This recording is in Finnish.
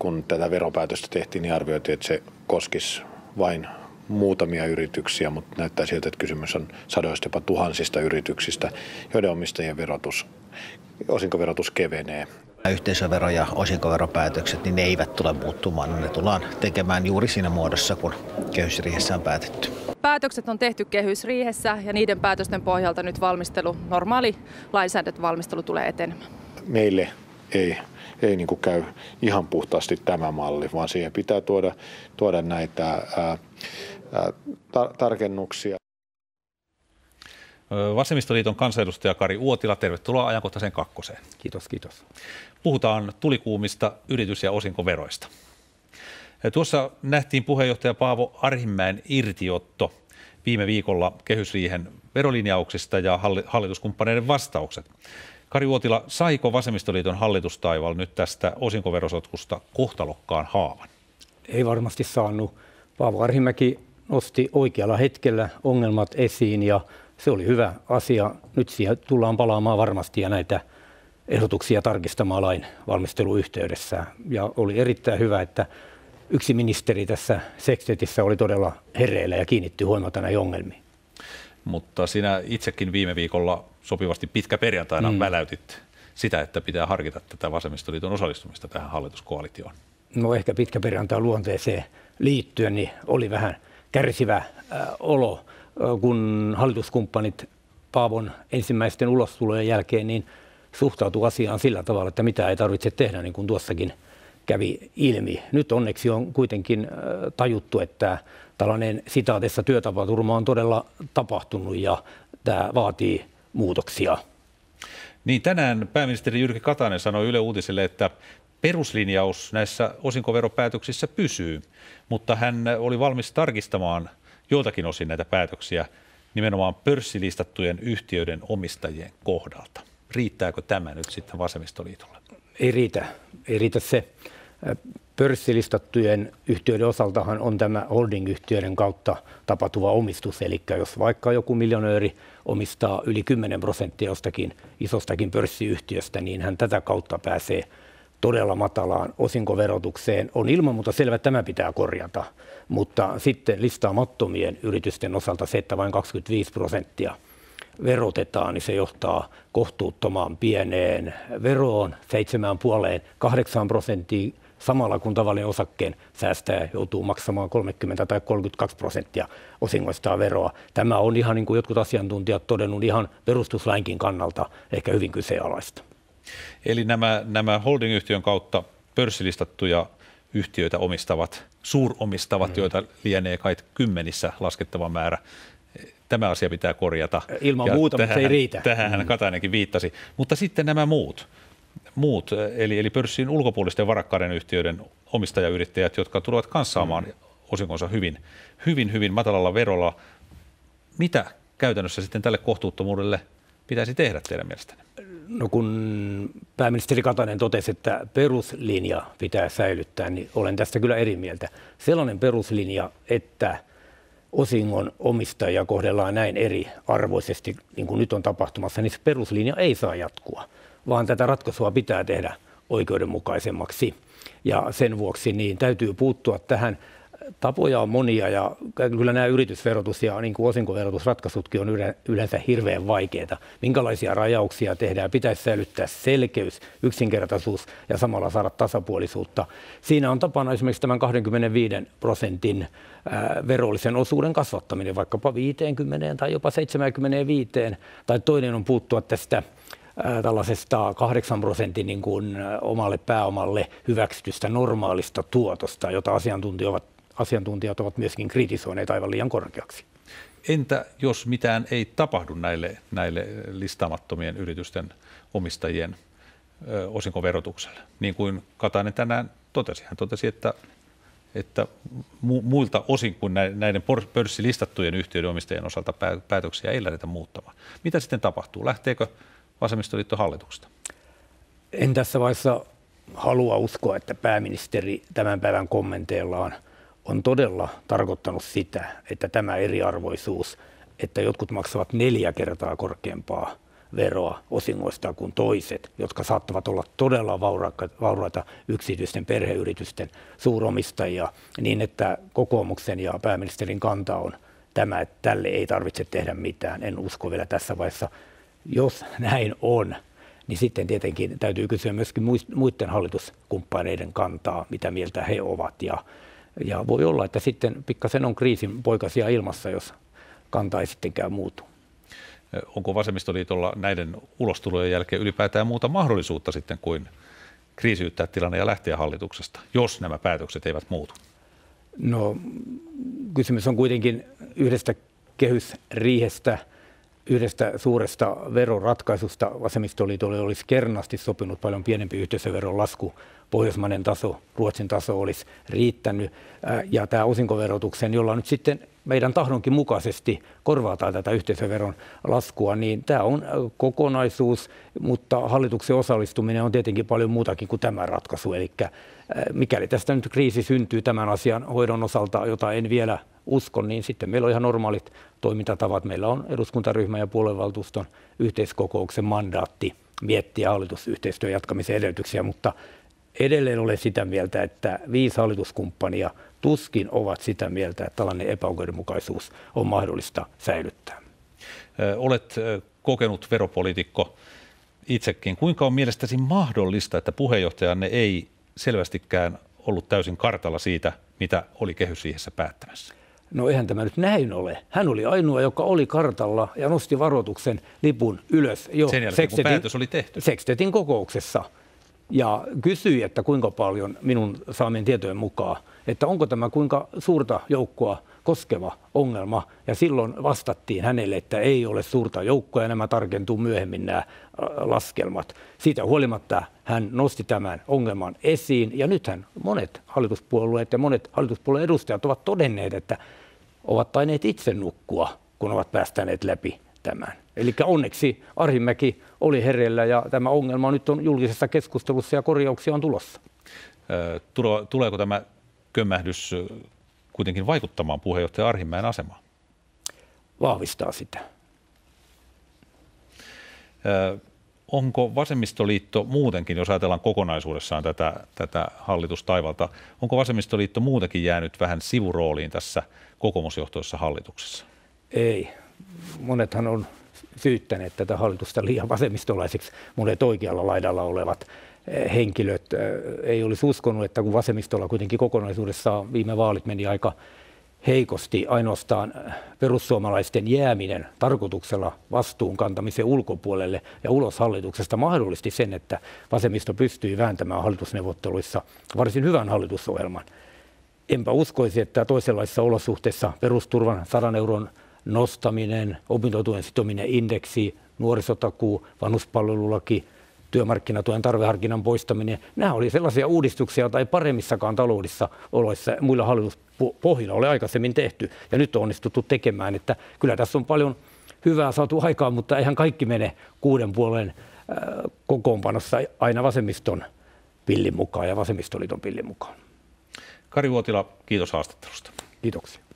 kun tätä veropäätöstä tehtiin, niin arvioitiin, että se koskisi vain muutamia yrityksiä, mutta näyttää siltä, että kysymys on sadoista jopa tuhansista yrityksistä, joiden omistajien osinkoverotus kevenee. Yhteisövero- ja osinkoveropäätökset, niin ne eivät tule muuttumaan. Ne tullaan tekemään juuri siinä muodossa, kun kehysriihessä on päätetty. Päätökset on tehty kehysriihessä ja niiden päätösten pohjalta nyt normaali lainsäädäntövalmistelu tulee etenemään. Meille ei niin kuin käy ihan puhtaasti tämä malli, vaan siihen pitää tuoda näitä tarkennuksia. Vasemmistoliiton kansanedustaja Kari Uotila, tervetuloa Ajankohtaiseen kakkoseen. Kiitos, kiitos. Puhutaan tulikuumista yritys- ja osinkoveroista. Tuossa nähtiin puheenjohtaja Paavo Arhinmäen irtiotto viime viikolla kehysriihen verolinjauksista ja hallituskumppaneiden vastaukset. Kari Uotila, saiko Vasemmistoliiton hallitustaival nyt tästä osinkoverosotkusta kohtalokkaan haavan? Ei varmasti saanut. Paavo Arhinmäki nosti oikealla hetkellä ongelmat esiin ja se oli hyvä asia. Nyt siihen tullaan palaamaan varmasti ja näitä ehdotuksia tarkistamaan lain valmisteluyhteydessä. Ja oli erittäin hyvä, että yksi ministeri tässä sekstetissä oli todella hereillä ja kiinnitti huomiota näihin ongelmiin. Mutta sinä itsekin viime viikolla sopivasti pitkäperjantaina väläytit sitä, että pitää harkita tätä Vasemmistoliiton osallistumista tähän hallituskoalitioon. No ehkä pitkäperjantain luonteeseen liittyen niin oli vähän kärsivä olo, kun hallituskumppanit Paavon ensimmäisten ulostulojen jälkeen niin suhtautuu asiaan sillä tavalla, että mitä ei tarvitse tehdä, niin kuin tuossakin kävi ilmi. Nyt onneksi on kuitenkin tajuttu, että tällainen sitaatessa työtapaturma on todella tapahtunut ja tämä vaatii muutoksia. Niin tänään pääministeri Jyrki Katainen sanoi Yle Uutisille, että peruslinjaus näissä osinkoveropäätöksissä pysyy, mutta hän oli valmis tarkistamaan joiltakin osin näitä päätöksiä nimenomaan pörssilistattujen yhtiöiden omistajien kohdalta. Riittääkö tämä nyt sitten vasemmistoliitolle? Ei riitä se. Pörssilistattujen yhtiöiden osaltahan on tämä holding-yhtiöiden kautta tapahtuva omistus. Eli jos vaikka joku miljonööri omistaa yli 10% jostakin isostakin pörssiyhtiöstä, niin hän tätä kautta pääsee todella matalaan osinkoverotukseen. On ilman muuta selvä, että tämä pitää korjata, mutta sitten listaamattomien yritysten osalta se, että vain 25% verotetaan, niin se johtaa kohtuuttomaan pieneen veroon 7,5–8%, samalla kun tavallinen osakkeen säästäjä joutuu maksamaan 30 tai 32% osingoistaan veroa. Tämä on ihan niin kuin jotkut asiantuntijat todennut ihan perustuslainkin kannalta ehkä hyvin kyseenalaista. Eli nämä holding-yhtiön kautta pörssilistattuja yhtiöitä suuromistavat, joita lienee kai kymmenissä laskettava määrä. Tämä asia pitää korjata. Ilman muuta, mutta se ei riitä. Tähän Katainenkin viittasi. Mutta sitten nämä muut eli pörssin ulkopuolisten varakkaiden yhtiöiden omistajayrittäjät, jotka tulevat kanssaamaan osinkonsa hyvin matalalla verolla. Mitä käytännössä sitten tälle kohtuuttomuudelle pitäisi tehdä teidän mielestänne? No kun pääministeri Katainen totesi, että peruslinja pitää säilyttää, niin olen tästä kyllä eri mieltä. Sellainen peruslinja, että osingon omistajia kohdellaan näin eri arvoisesti, niin kuin nyt on tapahtumassa, niin se peruslinja ei saa jatkua, vaan tätä ratkaisua pitää tehdä oikeudenmukaisemmaksi. Ja sen vuoksi niin täytyy puuttua tähän. Tapoja on monia ja kyllä nämä yritysverotus ja niin kuin osinkoverotusratkaisutkin on yleensä hirveän vaikeita. Minkälaisia rajauksia tehdään? Pitäisi säilyttää selkeys, yksinkertaisuus ja samalla saada tasapuolisuutta. Siinä on tapana esimerkiksi tämän 25% verollisen osuuden kasvattaminen vaikkapa 50 tai jopa 75. Tai toinen on puuttua tästä tällaisesta 8% niin kuin omalle pääomalle hyväksytystä normaalista tuotosta, jota asiantuntijat ovat myöskin kritisoineet aivan liian korkeaksi. Entä jos mitään ei tapahdu näille listaamattomien yritysten omistajien osinkoverotukselle? Niin kuin Katainen tänään totesi. Hän totesi, että muilta osin kuin näiden pörssilistattujen yhtiöiden omistajien osalta päätöksiä ei lähdetä muuttamaan. Mitä sitten tapahtuu? Lähteekö Vasemmistoliitto hallituksesta? En tässä vaiheessa halua uskoa, että pääministeri tämän päivän kommenteillaan on todella tarkoittanut sitä, että tämä eriarvoisuus, että jotkut maksavat 4 kertaa korkeampaa veroa osingoista kuin toiset, jotka saattavat olla todella vauraita yksityisten perheyritysten suuromistajia, niin että kokoomuksen ja pääministerin kanta on tämä, että tälle ei tarvitse tehdä mitään. En usko vielä tässä vaiheessa. Jos näin on, niin sitten tietenkin täytyy kysyä myöskin muiden hallituskumppaneiden kantaa, mitä mieltä he ovat. Ja voi olla, että sitten pikkasen on kriisin poikasia ilmassa, jos kanta ei sittenkään muutu. Onko vasemmistoliitolla näiden ulostulojen jälkeen ylipäätään muuta mahdollisuutta sitten kuin kriisiyttää tilanne ja lähteä hallituksesta, jos nämä päätökset eivät muutu? No, kysymys on kuitenkin yhdestä kehysriihestä, yhdestä suuresta veroratkaisusta. Vasemmistoliitolle olisi kernaasti sopinut paljon pienempi yhteisöveron lasku. Pohjoismainen taso, Ruotsin taso olisi riittänyt. Ja tämä osinkoverotuksen, jolla nyt sitten meidän tahdonkin mukaisesti korvataan tätä yhteisöveron laskua, niin tämä on kokonaisuus, mutta hallituksen osallistuminen on tietenkin paljon muutakin kuin tämä ratkaisu. Eli mikäli tästä nyt kriisi syntyy tämän asian hoidon osalta, jota en vielä usko, niin sitten meillä on ihan normaalit toimintatavat. Meillä on eduskuntaryhmän ja puoluevaltuuston yhteiskokouksen mandaatti miettiä hallitusyhteistyön jatkamisen edellytyksiä, mutta edelleen olen sitä mieltä, että 5 hallituskumppania tuskin ovat sitä mieltä, että tällainen epäoikeudenmukaisuus on mahdollista säilyttää. Olet kokenut veropoliitikko itsekin. Kuinka on mielestäsi mahdollista, että puheenjohtajanne ei selvästikään ollut täysin kartalla siitä, mitä oli kehysriihessä päättämässä? No eihän tämä nyt näin ole. Hän oli ainoa, joka oli kartalla ja nosti varoituksen lipun ylös jo sen jälkeen, kun päätös oli tehty. Sekstetin kokouksessa. Ja kysyi, että kuinka paljon minun saamien tietojen mukaan, että onko tämä kuinka suurta joukkoa koskeva ongelma. Ja silloin vastattiin hänelle, että ei ole suurta joukkoa ja nämä tarkentuu myöhemmin nämä laskelmat. Siitä huolimatta hän nosti tämän ongelman esiin ja nythän monet hallituspuolueet ja monet hallituspuolueen edustajat ovat todenneet, että ovat tainneet itse nukkua, kun ovat päästäneet läpi tämän. Eli onneksi Arhinmäki oli hereillä ja tämä ongelma nyt on julkisessa keskustelussa ja korjauksia on tulossa. Tuleeko tämä kömmähdys kuitenkin vaikuttamaan puheenjohtaja Arhinmäen asemaan? Vahvistaa sitä. Onko vasemmistoliitto muutenkin, jos ajatellaan kokonaisuudessaan tätä hallitustaivalta, onko vasemmistoliitto muutenkin jäänyt vähän sivurooliin tässä kokoomusjohtoisessa hallituksessa? Ei. Monethan on syyttäneet tätä hallitusta liian vasemmistolaiseksi. Monet oikealla laidalla olevat henkilöt ei olisi uskonut, että kun vasemmistolla kuitenkin kokonaisuudessaan viime vaalit meni aika heikosti, ainoastaan perussuomalaisten jääminen tarkoituksella vastuun kantamisen ulkopuolelle ja ulos hallituksesta mahdollisti sen, että vasemmisto pystyi vääntämään hallitusneuvotteluissa varsin hyvän hallitusohjelman. Enpä uskoisi, että toisenlaisissa olosuhteissa perusturvan 100 euron nostaminen, opintotuen sitominen indeksiin, nuorisotakuu, vanhuspalvelulaki, työmarkkinatuen tarveharkinnan poistaminen. Nämä oli sellaisia uudistuksia, joita ei paremmissakaan taloudessa oloissa muilla hallituspohjilla ole aikaisemmin tehty. Ja nyt on onnistuttu tekemään, että kyllä tässä on paljon hyvää saatu aikaan, mutta eihän kaikki mene 6 puolen kokoonpanossa aina vasemmiston pillin mukaan ja vasemmistoliiton pillin mukaan. Kari Uotila, kiitos haastattelusta. Kiitoksia.